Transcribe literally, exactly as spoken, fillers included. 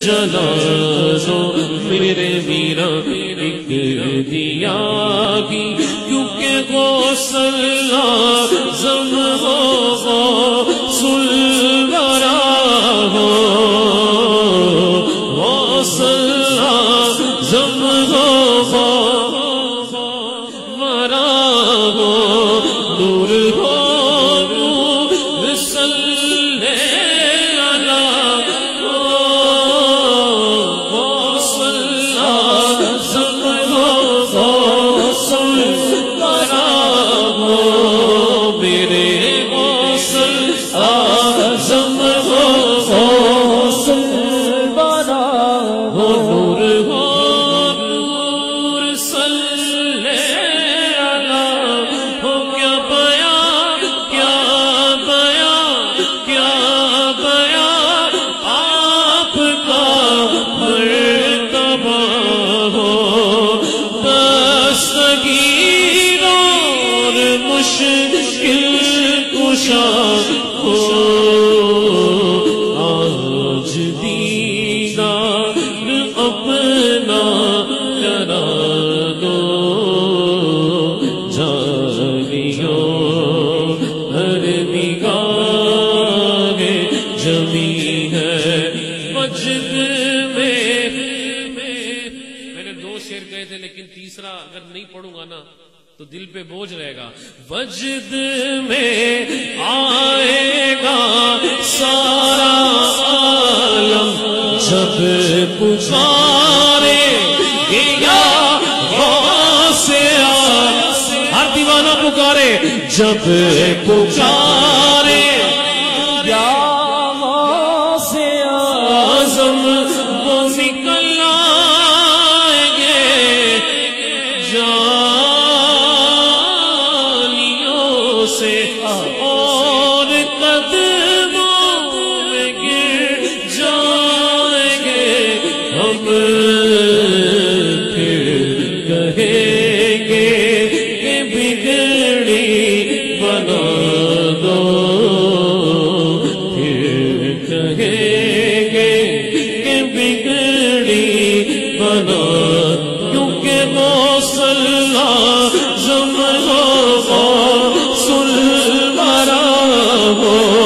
جلا دو میرے میرا ایک دیا کی، کیونکہ غوث لازم ہو غوث الورا ہو، غوث لازم ہو غوث الورا ہو، نور ہو نور صلی علی غوث لازم ہو غوث الورا ہو، میرے غوث لازم ہو غوث الورا ہو، نور ہو نور صلی علی ہو، کیا بیان کیا بیان کیا بیان آپ کا مرتبہ ہو، دستگیر اور مشکل کشا ہو، آج دیدار اپنا کرا دو، جانیو ہر نگاہ جمی ہے مجد میں۔ میں نے دو شعر کہے تھے لیکن تیسرا اگر نہیں پڑھوں گا نا تو دل پہ بوجھ رہے گا۔ وجد میں آئے گا سارا عالم جب پکارے گے یا غوث اعظم، ہر دیوانہ پکارے جب پکارے یا غوث اعظم، وہ نکل آئیں گے جانیوں سے اور قدموں میں گر جائیں گے، ہم پھر کہیں گے کہ بگڑی بنا دو، پھر کہیں گے کہ بگڑی بنا، کیونکہ غوث لازم ہو غوث الورا ہو،